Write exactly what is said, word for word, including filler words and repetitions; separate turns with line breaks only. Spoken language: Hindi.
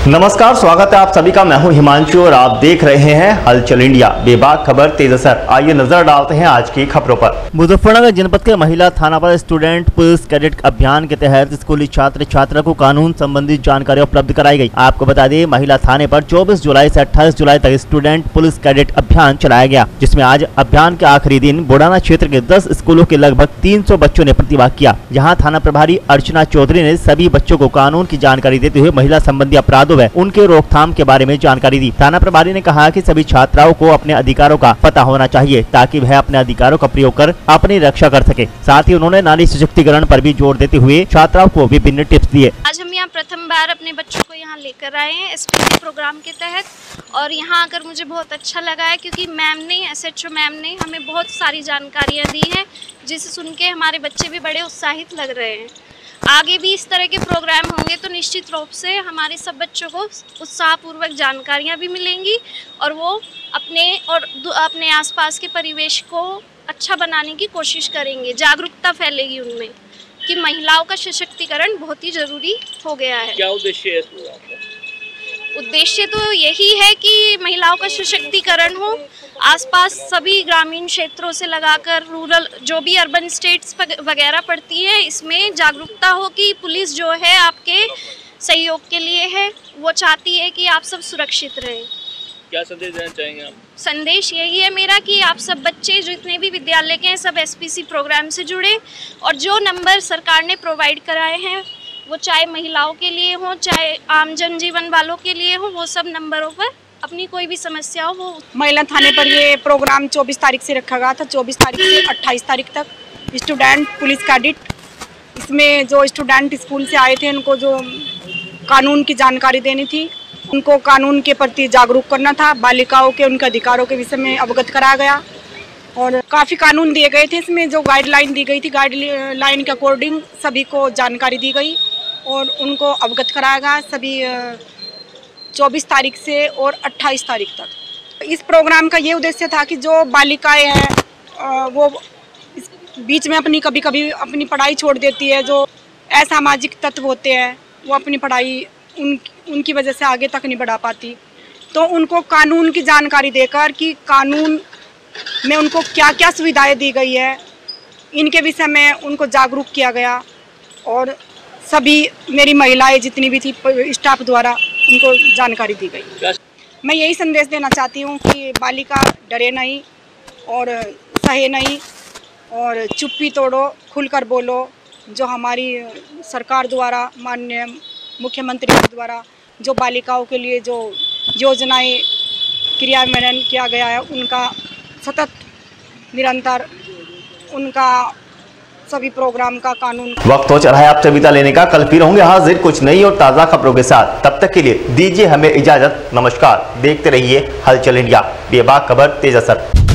नमस्कार, स्वागत है आप सभी का। मैं हूं हिमांशु और आप देख रहे हैं हलचल इंडिया। बेबाक खबर तेज असर। आइए नजर डालते हैं आज की खबरों पर। मुजफ्फरनगर जनपद के महिला थाना पर स्टूडेंट पुलिस कैडेट अभियान के तहत स्कूली छात्र छात्रा को कानून संबंधी जानकारी उपलब्ध कराई गई। आपको बता दें, महिला थाने पर चौबीस जुलाई से अट्ठाईस जुलाई तक स्टूडेंट पुलिस कैडेट अभियान चलाया गया, जिसमें आज अभियान के आखिरी दिन बुढ़ाना क्षेत्र के दस स्कूलों के लगभग तीन सौ बच्चों ने प्रतिभाग किया। जहाँ थाना प्रभारी अर्चना चौधरी ने सभी बच्चों को कानून की जानकारी देते हुए महिला संबंधी अपराधों उनके रोकथाम के बारे में जानकारी दी। थाना प्रभारी ने कहा कि सभी छात्राओं को अपने अधिकारों का पता होना चाहिए ताकि वह अपने अधिकारों का प्रयोग कर अपनी रक्षा कर सके। साथ ही उन्होंने नारी सशक्तिकरण पर भी जोर देते हुए छात्राओं को विभिन्न टिप्स दिए।
आज हम यहाँ प्रथम बार अपने बच्चों को यहाँ लेकर आए हैं एसपीसी प्रोग्राम के तहत, और यहाँ आकर मुझे बहुत अच्छा लगा है क्योंकि मैम ने, एसएचओ मैम ने हमें बहुत सारी जानकारियाँ दी हैं, जिसे सुन के हमारे बच्चे भी बड़े उत्साहित लग रहे हैं। आगे भी इस तरह के प्रोग्राम होंगे तो निश्चित रूप से हमारे सब बच्चों को उत्साहपूर्वक जानकारियाँ भी मिलेंगी और वो अपने और अपने आसपास के परिवेश को अच्छा बनाने की कोशिश करेंगे। जागरूकता फैलेगी उनमें कि महिलाओं का सशक्तिकरण बहुत ही ज़रूरी हो गया है। क्या उद्देश्य है इसका? उद्देश्य तो यही है कि महिलाओं का सशक्तिकरण हो, आसपास सभी ग्रामीण क्षेत्रों से लगाकर रूरल जो भी अर्बन स्टेट्स वगैरह पड़ती है, इसमें जागरूकता हो कि पुलिस जो है आपके सहयोग के लिए है, वो चाहती है कि आप सब सुरक्षित रहें।
क्या संदेश देना चाहेंगे आप?
संदेश यही है मेरा कि आप सब बच्चे जितने भी विद्यालय के हैं सब एसपीसी प्रोग्राम से जुड़े, और जो नंबर सरकार ने प्रोवाइड कराए हैं वो चाहे महिलाओं के लिए हो चाहे आम जनजीवन वालों के लिए हो, वो सब नंबरों पर अपनी कोई भी समस्या हो वो।
महिला थाने पर ये प्रोग्राम चौबीस तारीख से रखा गया था। चौबीस तारीख से अट्ठाईस तारीख तक स्टूडेंट पुलिस कैडेट, इसमें जो स्टूडेंट स्कूल से आए थे उनको जो कानून की जानकारी देनी थी, उनको कानून के प्रति जागरूक करना था, बालिकाओं के उनके अधिकारों के विषय में अवगत कराया गया और काफ़ी कानून दिए गए थे। इसमें जो गाइडलाइन दी गई थी, गाइडलाइन के अकॉर्डिंग सभी को जानकारी दी गई और उनको अवगत कराया गया सभी चौबीस तारीख से और अट्ठाईस तारीख तक। इस प्रोग्राम का ये उद्देश्य था कि जो बालिकाएं हैं वो इस बीच में अपनी कभी कभी अपनी पढ़ाई छोड़ देती है, जो असामाजिक तत्व होते हैं वो अपनी पढ़ाई उन उनकी वजह से आगे तक नहीं बढ़ा पाती, तो उनको कानून की जानकारी देकर कि कानून में उनको क्या क्या सुविधाएं दी गई है, इनके विषय में उनको जागरूक किया गया और सभी मेरी महिलाएं जितनी भी थी स्टाफ द्वारा उनको जानकारी दी गई। मैं यही संदेश देना चाहती हूँ कि बालिका डरे नहीं और सहे नहीं और चुप्पी तोड़ो, खुलकर बोलो। जो हमारी सरकार द्वारा, माननीय मुख्यमंत्री द्वारा जो बालिकाओं के लिए जो योजनाएं क्रियान्वयन किया गया है, उनका सतत निरंतर उनका सभी प्रोग्राम का कानून।
वक्त हो चला है आपसे विदा लेने का। कल फिर होंगे हाजिर कुछ नई और ताज़ा खबरों के साथ। तब तक के लिए दीजिए हमें इजाजत। नमस्कार, देखते रहिए हलचल इंडिया। बेबाक खबर तेज असर।